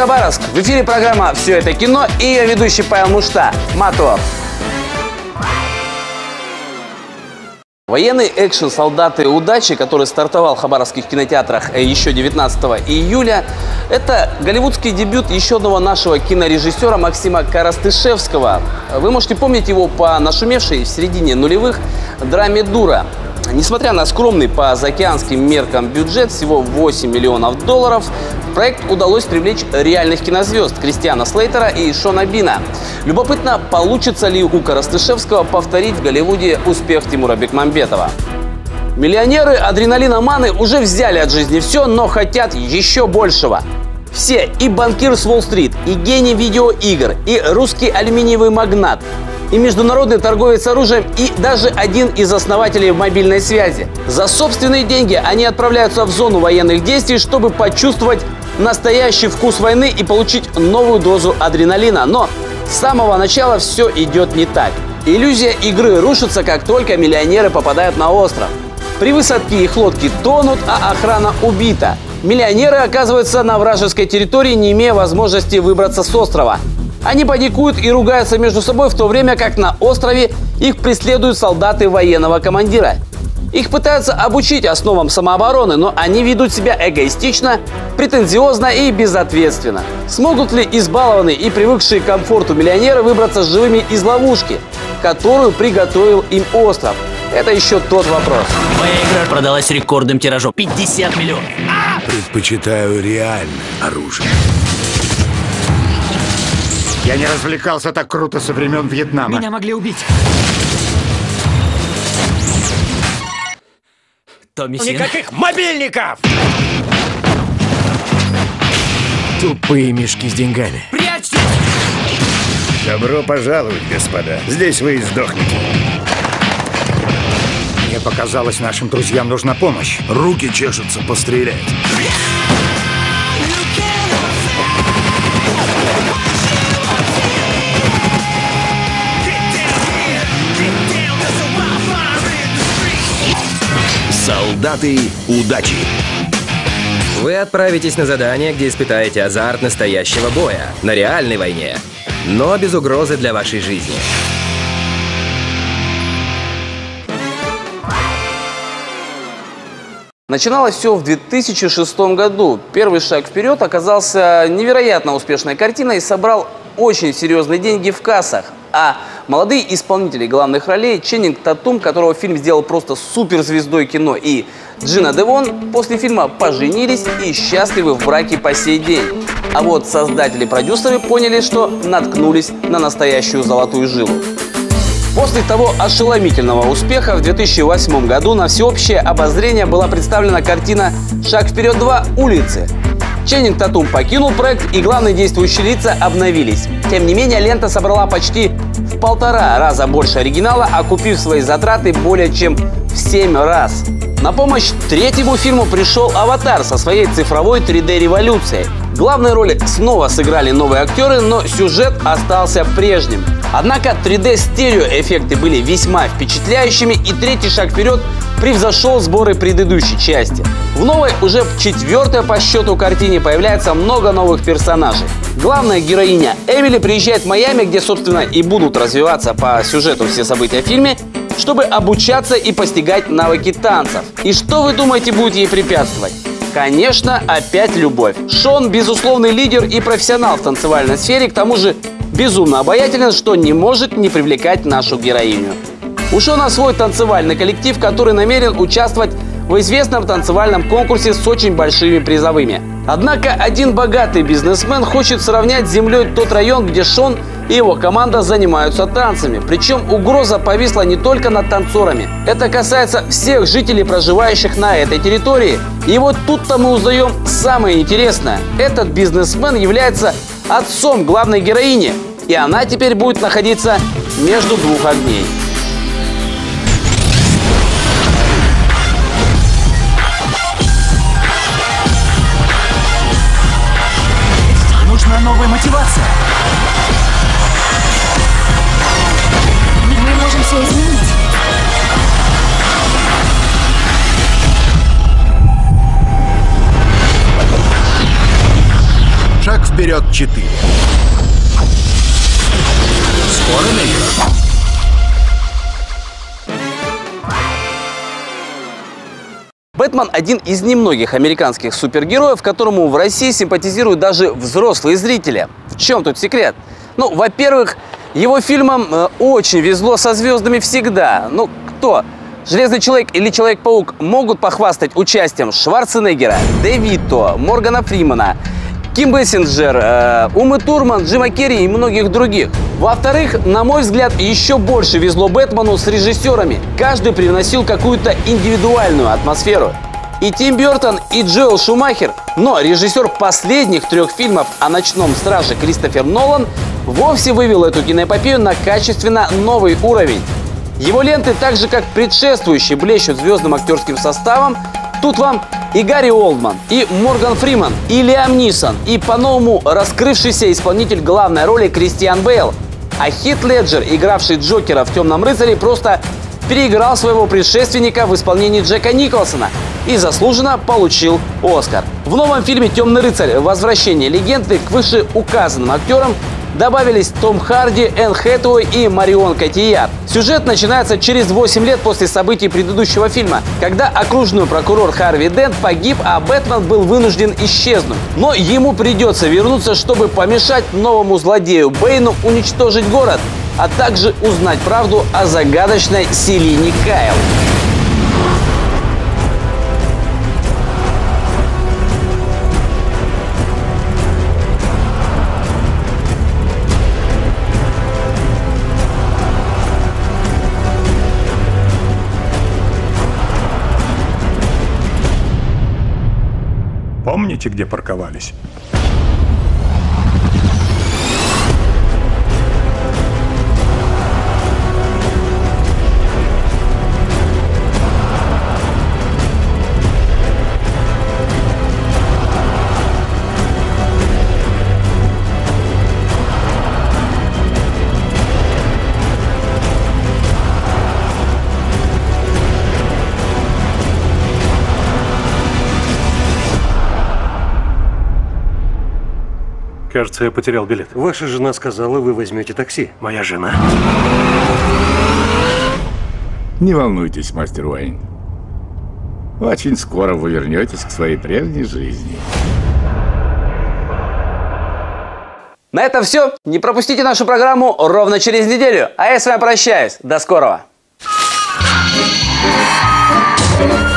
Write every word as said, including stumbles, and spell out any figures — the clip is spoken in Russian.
Хабаровск. В эфире программа «Все это кино» и ее ведущий Павел Мушта. Мотор. Военный экшен «Солдаты удачи», который стартовал в хабаровских кинотеатрах еще девятнадцатого июля, это голливудский дебют еще одного нашего кинорежиссера Максима Коростышевского. Вы можете помнить его по нашумевшей в середине нулевых драме «Дура». Несмотря на скромный по заокеанским меркам бюджет, всего восемь миллионов долларов, в проект удалось привлечь реальных кинозвезд Кристиана Слейтера и Шона Бина. Любопытно, получится ли у Коростышевского повторить в Голливуде успех Тимура Бекмамбетова. Миллионеры, адреналиноманы уже взяли от жизни все, но хотят еще большего. Все, и банкир с Уолл-стрит, и гений видеоигр, и русский алюминиевый магнат, и международный торговец оружием, и даже один из основателей мобильной связи. За собственные деньги они отправляются в зону военных действий, чтобы почувствовать настоящий вкус войны и получить новую дозу адреналина. Но с самого начала все идет не так. Иллюзия игры рушится, как только миллионеры попадают на остров. При высадке их лодки тонут, а охрана убита. Миллионеры оказываются на вражеской территории, не имея возможности выбраться с острова. Они паникуют и ругаются между собой, в то время как на острове их преследуют солдаты военного командира. Их пытаются обучить основам самообороны, но они ведут себя эгоистично, претензиозно и безответственно. Смогут ли избалованные и привыкшие к комфорту миллионеры выбраться живыми из ловушки, которую приготовил им остров? Это еще тот вопрос. Моя игра продалась рекордным тиражом – пятьдесят миллионов. Предпочитаю реальное оружие. Я не развлекался так круто со времен Вьетнама. Меня могли убить. Томми Син. Никаких мобильников! Тупые мешки с деньгами. Прячьтесь! Добро пожаловать, господа. Здесь вы и сдохнете. Мне показалось, нашим друзьям нужна помощь. Руки чешутся пострелять. Солдаты удачи. Вы отправитесь на задание, где испытаете азарт настоящего боя, на реальной войне, но без угрозы для вашей жизни. Начиналось все в две тысячи шестом году. Первый шаг вперед оказался невероятно успешной картиной и собрал очень серьезные деньги в кассах. А молодые исполнители главных ролей Ченнинг Татум, которого фильм сделал просто суперзвездой кино, и Джина Девон после фильма поженились и счастливы в браке по сей день. А вот создатели и продюсеры поняли, что наткнулись на настоящую золотую жилу. После того ошеломительного успеха в две тысячи восьмом году на всеобщее обозрение была представлена картина «Шаг вперед два. Улицы». Ченнинг Татум покинул проект, и главные действующие лица обновились. Тем не менее, лента собрала почти в полтора раза больше оригинала, окупив свои затраты более чем в семь раз. На помощь третьему фильму пришел «Аватар» со своей цифровой три дэ революцией. Главные роли снова сыграли новые актеры, но сюжет остался прежним. Однако три дэ стереоэффекты были весьма впечатляющими, и третий шаг вперед превзошел сборы предыдущей части. В новой, уже четвертой по счету картине, появляется много новых персонажей. Главная героиня Эмили приезжает в Майами, где, собственно, и будут развиваться по сюжету все события в фильме, чтобы обучаться и постигать навыки танцев. И что, вы думаете, будет ей препятствовать? Конечно, опять любовь. Шон – безусловный лидер и профессионал в танцевальной сфере, к тому же безумно обаятелен, что не может не привлекать нашу героиню. У Шона свой танцевальный коллектив, который намерен участвовать в известном танцевальном конкурсе с очень большими призовыми. Однако один богатый бизнесмен хочет сравнять с землей тот район, где Шон и его команда занимаются танцами. Причем угроза повисла не только над танцорами. Это касается всех жителей, проживающих на этой территории. И вот тут-то мы узнаем самое интересное. Этот бизнесмен является отцом главной героини, и она теперь будет находиться между двух огней. Нужна новая мотивация. Мы можем все изменить. Шаг вперед. вперед четыре. Скоро на экран. Бэтмен – один из немногих американских супергероев, которому в России симпатизируют даже взрослые зрители. В чем тут секрет? Ну, во-первых, его фильмам э, очень везло со звездами всегда. Ну, кто? Железный человек или Человек-паук могут похвастать участием Шварценеггера, Де Вито, Моргана Фримена, Ким Бессинджер, э, Умы Турман, Джима Керри и многих других. Во-вторых, на мой взгляд, еще больше везло Бэтмену с режиссерами. Каждый привносил какую-то индивидуальную атмосферу. И Тим Бертон, и Джоэл Шумахер. Но режиссер последних трех фильмов о «Ночном страже» Кристофер Нолан вовсе вывел эту киноэпопею на качественно новый уровень. Его ленты, так же как предшествующие, блещут звездным актерским составом. Тут вам и Гарри Олдман, и Морган Фриман, и Лиам Нисон, и по-новому раскрывшийся исполнитель главной роли Кристиан Бейл. А Хит Леджер, игравший Джокера в «Темном рыцаре», просто переиграл своего предшественника в исполнении Джека Николсона и заслуженно получил Оскар. В новом фильме «Темный рыцарь. Возвращение легенды» к вышеуказанным актерам добавились Том Харди, Энн Хэтэуэй и Марион Котийяр. Сюжет начинается через восемь лет после событий предыдущего фильма, когда окружной прокурор Харви Дент погиб, а Бэтмен был вынужден исчезнуть. Но ему придется вернуться, чтобы помешать новому злодею Бэйну уничтожить город, а также узнать правду о загадочной Селине Кайл. Помните, где парковались? Кажется, я потерял билет. Ваша жена сказала, вы возьмете такси. Моя жена? Не волнуйтесь, мастер Уэйн. Очень скоро вы вернетесь к своей прежней жизни. На этом все. Не пропустите нашу программу ровно через неделю. А я с вами прощаюсь. До скорого.